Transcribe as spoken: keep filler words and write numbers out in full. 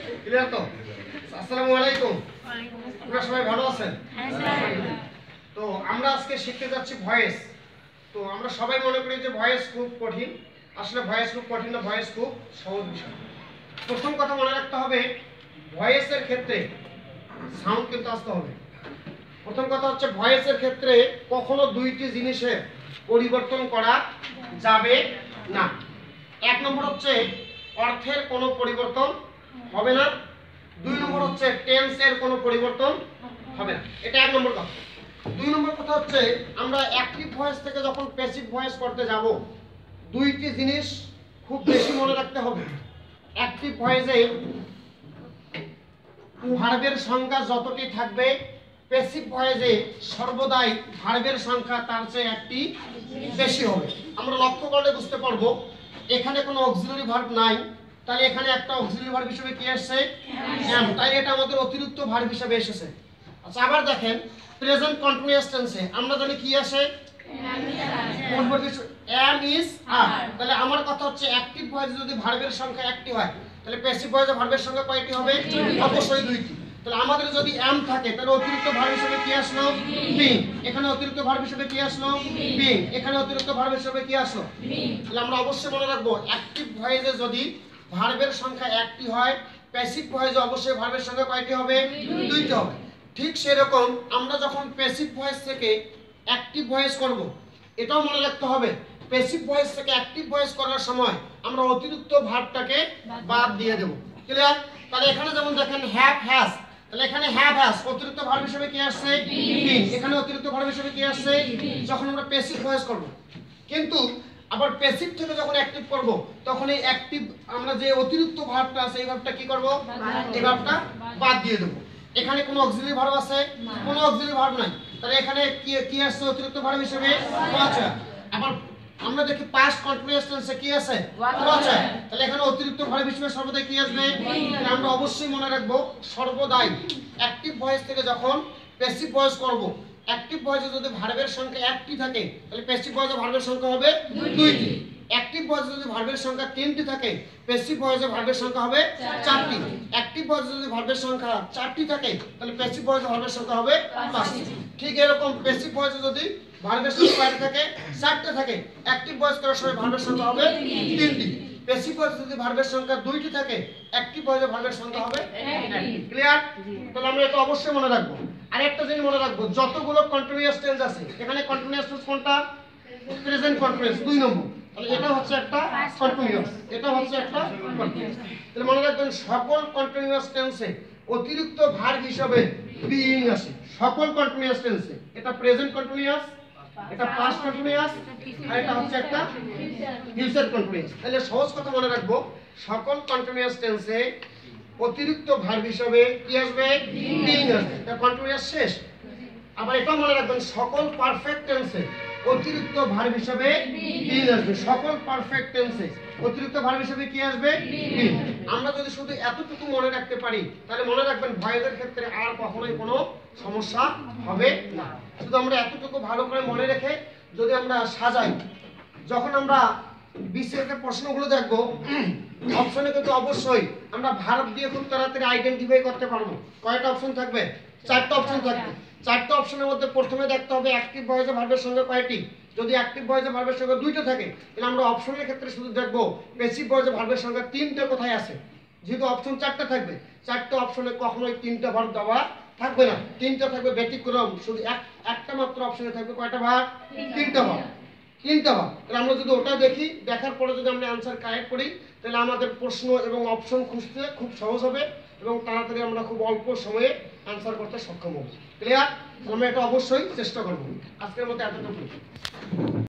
Clear তো? আসসালামু আলাইকুম। আপনারা সবাই ভালো আছেন? তো আমরা আজকে শিখতে যাচ্ছি ভয়েস। তো আমরা সবাই মনে করি যে ভয়েস খুব কঠিন। আসলে ভয়েস খুব কঠিন না, ভয়েস খুব সহজ বিষয়। প্রথম কথা মনে রাখতে হবে, ভয়েসের ক্ষেত্রে সাউন্ড কিন্তু আসতে হবে। প্রথম কথা হচ্ছে ভয়েসের ক্ষেত্রে কখনো দুইটি জিনিসের পরিবর্তন করা যাবে না। এক নম্বর হচ্ছে অর্থের কোনো পরিবর্তন হবে না। দুই নম্বর হচ্ছে টেন্সের কোনো পরিবর্তন হবে না। এটা এক নম্বর কথা। দুই নম্বর কথা হচ্ছে আমরা অ্যাক্টিভ ভয়েস থেকে যখন প্যাসিভ ভয়েস করতে যাব, দুইটি জিনিস খুব বেশি মনে রাখতে হবে। অ্যাক্টিভ ভয়েসে ভার্বের সংখ্যা যতটি থাকবে, প্যাসিভ ভয়েসে সর্বদাই ভার্বের সংখ্যা তার চেয়ে একটি বেশি হবে। আমরা লক্ষ্য করলে বুঝতে পারবো এখানে কোনো অক্সিলারি ভার্ব নাই, তাহলে এখানে একটা অক্সিলারি ভার্ব হিসেবে কি আসছে? am। তাই এটা আমাদের অতিরিক্ত ভার্ব হিসেবে এসেছে। আচ্ছা, আবার দেখেন প্রেজেন্ট কন্টিনিউয়াস টেন্সে আমরা জানি কি আসে? am is are। তাহলে আমার কথা হচ্ছে অ্যাক্টিভ ভয়েসে যদি ভার্বের সংখ্যা একটি হয়, তাহলে প্যাসিভ ভয়েসে ভার্বের সংখ্যা কয়টি হবে? অবশ্যই দুইটি। তাহলে আমাদের যদি am থাকে, তাহলে অতিরিক্ত ভার্ব হিসেবে কি আসলো? being। এখানে অতিরিক্ত ভার্ব হিসেবে কি আসলো? being। এখানে অতিরিক্ত ভার্ব হিসেবে কি আসলো? তাহলে আমরা অবশ্যই মনে রাখবো অ্যাক্টিভ ভয়েসে যদি ভার্বের সংখ্যা একটি হয়, প্যাসিভ ভয়েসে অবশ্যই ভার্বের সংখ্যা কয়টি হবে? দুইটি হবে। ঠিক সেরকম আমরা যখন প্যাসিভ ভয়েস থেকে অ্যাক্টিভ ভয়েস করব, এটাও মনে রাখতে হবে প্যাসিভ ভয়েস থেকে অ্যাক্টিভ ভয়েস করার সময় আমরা অতিরিক্ত ভার্বটাকে বাদ দিয়ে দেব। ক্লিয়ার? তাহলে এখানে যেমন দেখেন হ্যাভ হ্যাজ, তাহলে এখানে হ্যাভ হ্যাজ অতিরিক্ত ভার্ব হিসেবে কি আসছে? বিং। এখানে অতিরিক্ত ভার্ব হিসেবে কি আসছে? যখন আমরা প্যাসিভ ভয়েস করব। কিন্তু আবার প্যাসিভ থেকে যখন অ্যাক্টিভ করব, তখন এই অ্যাক্টিভ আমরা যে অতিরিক্ত ভার্বটা আছে এই ভার্বটা কি করব? এই ভার্বটা বাদ দিয়ে দেব। এখানে কোনো অক্সিলারি ভার্ব আছে? কোনো অক্সিলারি ভার্ব নাই। তাহলে এখানে কি কি আসছে অতিরিক্ত ভার্ব হিসেবে? ওয়াচ। আবার আমরা দেখি পাস্ট কন্টিনিউয়াস টেন্সে কি আছে? ওয়াচ। তাহলে এখানে অতিরিক্ত ভার্ব হিসেবে সর্বদাই কি আসবে? তাহলে আমরা অবশ্যই মনে রাখবো সর্বদাই অ্যাক্টিভ ভয়েস থেকে যখন প্যাসিভ ভয়েস করব, অ্যাক্টিভ ভয়েসে যদি ভার্বের সংখ্যা একটি থাকে, তাহলে প্যাসিভ ভয়েসে ভার্বের সংখ্যা হবে দুইটি। অ্যাক্টিভ ভয়েসে যদি ভার্বের সংখ্যা তিনটি থাকে, প্যাসিভ ভয়েসে ভার্বের সংখ্যা হবে চারটি। অ্যাক্টিভ ভয়েসে যদি ভার্বের সংখ্যা চারটি থাকে, তাহলে প্যাসিভ ভয়েসে ভার্বের সংখ্যা হবে পাঁচটি। ঠিক এরকম প্যাসিভ ভয়েসে যদি ভার্বের সংখ্যা কয়টি থাকে? চারটি থাকে। অ্যাক্টিভ ভয়েস করার সময় ভার্বের সংখ্যা হবে তিনটি। প্যাসিভ ভয়েসে যদি ভার্বের সংখ্যা দুইটি থাকে, অ্যাক্টিভ ভয়েসে ভার্বের সংখ্যা হবে একটি। ক্লিয়ার? তাহলে আমরা এটা অবশ্যই মনে রাখবো। আরেকটা জিনিস মনে রাখবো, যতগুলো কন্টিনিউয়াস টেন্স আছে, এখানে কন্টিনিউয়াস টেন্স কোনটা? প্রেজেন্ট কন্টিনিউয়াস, দুই নম্বর। তাহলে এটা হচ্ছে একটা কন্টিনিউয়াস, এটা হচ্ছে একটা কন্টিনিউয়াস। তাহলে মনে রাখবেন সকল কন্টিনিউয়াস টেন্সে অতিরিক্ত ভার্ব হিসাবে বিইং আসে। সকল কন্টিনিউয়াস টেন্সে এটা প্রেজেন্ট কন্টিনিউয়াস, এটা পাস্ট কন্টিনিউয়াস, আর এটা হচ্ছে একটা ফিউচার কন্টিনিউয়াস। তাহলে সহজ কথা মনে রাখবো সকল কন্টিনিউয়াস টেন্সে অতিরিক্ত ভার্ব হিসাবে কি আসবে? বিইং আসবে। এটা কন্টিনিউয়াস শেষ। আবার এটাও মনে রাখবেন সকল পারফেক্ট টেন্সে অতিরিক্ত ভার্ব হিসাবে বিইং আসবে। সকল পারফেক্ট টেন্সে অতিরিক্ত ভার্ব হিসাবে কি আসবে? বিইং। আমরা যদি শুধু এতটুকু মনে রাখতে পারি, তাহলে মনে রাখবেন ভয়েসের ক্ষেত্রে আর কখনোই কোনো সমস্যা হবে না। শুধু আমরা এতটুকু ভালো করে মনে রেখে যদি আমরা সাজাই, যখন আমরা বিসিএস এর প্রশ্নগুলো দেখবো, অপশনে কিন্তু অবশ্যই আমরা ভার্ব দিয়ে খুব তাড়াতাড়ি আইডেন্টিফাই করতে পারবো। কয়টা অপশন থাকবে? চারটা অপশন থাকবে। চারটা অপশনের মধ্যে প্রথমে দেখতে হবে অ্যাক্টিভ ভয়েসে ভার্বের সংখ্যা কয়টি। যদি অ্যাক্টিভ ভয়েসে ভার্বের সংখ্যা দুইটা থাকে, তাহলে আমরা অপশনের ক্ষেত্রে শুধু দেখবো প্যাসিভ ভয়েসে ভার্বের সংখ্যা তিনটে কোথায় আছে। যেহেতু অপশন চারটা থাকবে, চারটা অপশনে কখনোই তিনটা ভার্ব দেওয়া থাকবে না। তিনটা থাকবে ব্যতিক্রম, শুধু এক একটা মাত্র অপশনে থাকবে কয়টা ভার্ব? তিনটা ভার্ব। তিনটা ভার্ব। তাহলে আমরা যদি ওটা দেখি, দেখার পরে যদি আমরা অ্যান্সার কারেক্ট করি, তাহলে আমাদের প্রশ্ন এবং অপশন খুঁজতে খুব সহজ হবে এবং তাড়াতাড়ি আমরা খুব অল্প সময়ে অ্যান্সার করতে সক্ষম হব। ক্লিয়ার? আমরা এটা অবশ্যই চেষ্টা করব। আজকের মতো এতটুকু।